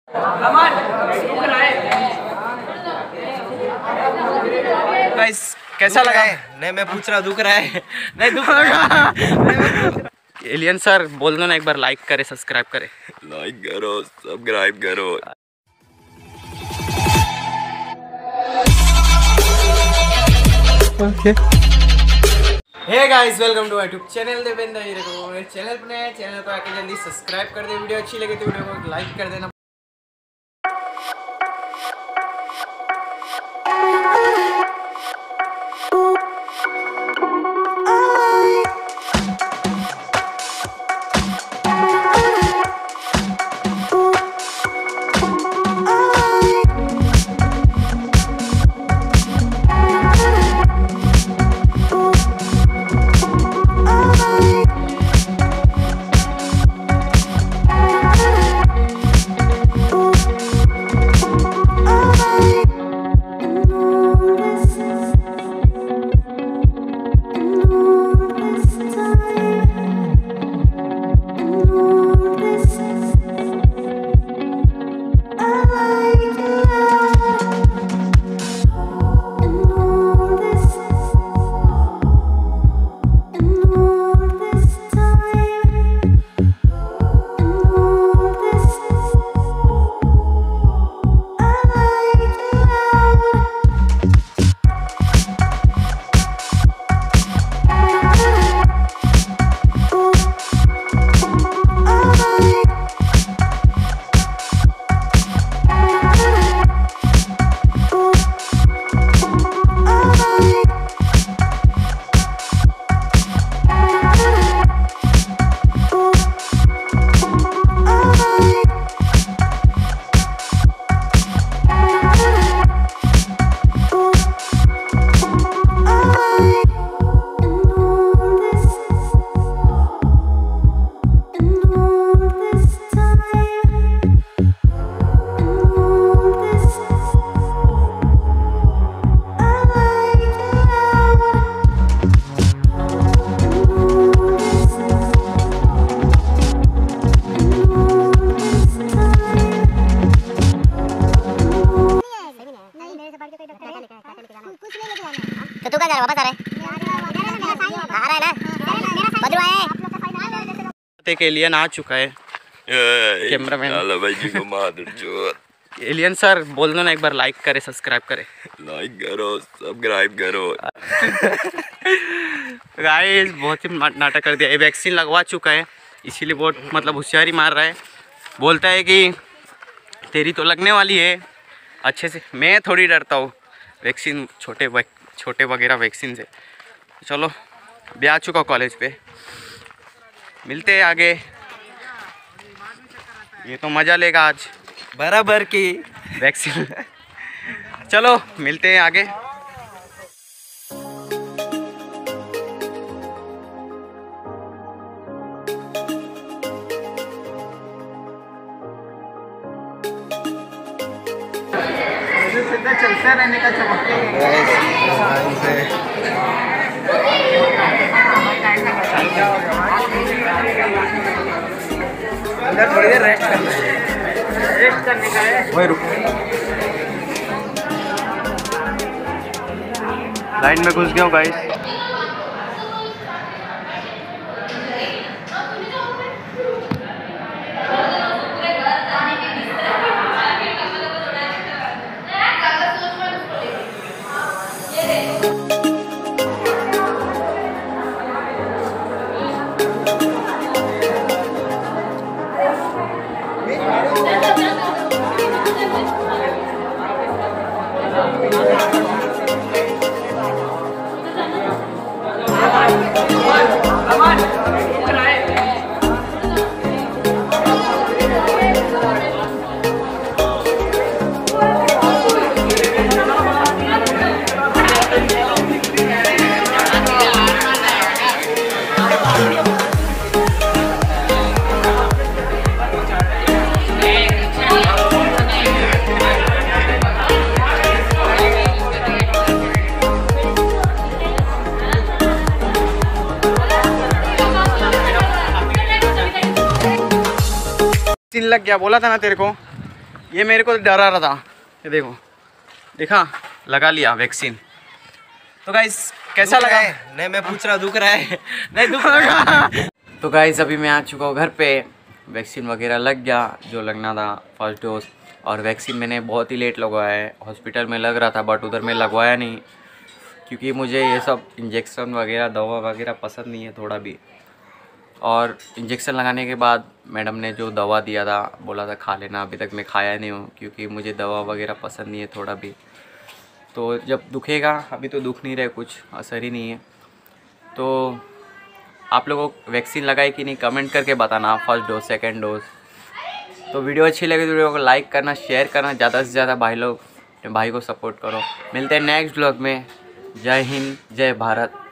Guys कैसा लगा? नहीं मैं पूछ रहा, दुख रहा है? नहीं दुख लगा। एलियन सर बोल दो ना एक बार, लाइक करे सब्सक्राइब करे। लाइक करो, सब्सक्राइब करो। Okay. Hey guys welcome to my YouTube channel Devendra Hire को। मेरे चैनल पर नए चैनल को आके जल्दी सब्सक्राइब कर दे। वीडियो अच्छी लगे तो वीडियो को लाइक कर देना। तो तू कहाँ जा रहा है? वापस आ रहा है ना? बदरू आए। एक एलियन आ चुका है। कैमरामैन भाई जी को मार दो। एलियन सर बोल दो ना एक बार, लाइक करे सब्सक्राइब करे। लाइक करो, सब्सक्राइब करो। गाइस बहुत ही नाटक कर दिया। ये वैक्सीन लगवा चुका है इसीलिए बहुत मतलब होशियारी मार रहा है। बोलता है कि तेरी तो लगने वाली है अच्छे से। मैं थोड़ी डरता हूँ वैक्सीन, छोटे वगैरह वैक्सीन से। चलो भी आ चुका कॉलेज पे, मिलते हैं आगे। ये तो मज़ा लेगा आज बराबर की वैक्सीन। चलो मिलते हैं आगे। चलते रहने का थोड़ी देर रेस्ट करने का है। वही रुक, लाइन में घुस गया हूँ गाइस। लग गया, बोला था ना तेरे को। ये मेरे को डरा रहा था। ये देखो, देखा, लगा लिया वैक्सीन। तो गाइस कैसा लगा? नहीं, मैं पूछ रहा दुख रहा है। नहीं दुख रहा। तो गाइस अभी मैं आ चुका हूँ घर पे। वैक्सीन वगैरह लग गया जो लगना था, फर्स्ट डोज। और वैक्सीन मैंने बहुत ही लेट लगवाया है। हॉस्पिटल में लग रहा था बट उधर मैं लगवाया नहीं, क्योंकि मुझे ये सब इंजेक्शन वगैरह दवा वगैरह पसंद नहीं है थोड़ा भी। और इंजेक्शन लगाने के बाद मैडम ने जो दवा दिया था, बोला था खा लेना, अभी तक मैं खाया नहीं हूँ क्योंकि मुझे दवा वगैरह पसंद नहीं है थोड़ा भी। तो जब दुखेगा, अभी तो दुख नहीं रहा, कुछ असर ही नहीं है। तो आप लोगों को वैक्सीन लगाई कि नहीं कमेंट करके बताना, फर्स्ट डोज सेकंड डोज। तो वीडियो अच्छी लगी तो वीडियो को लाइक करना, शेयर करना, ज़्यादा से ज़्यादा भाई को सपोर्ट करो। मिलते हैं नेक्स्ट व्लॉग में। जय हिंद, जय भारत।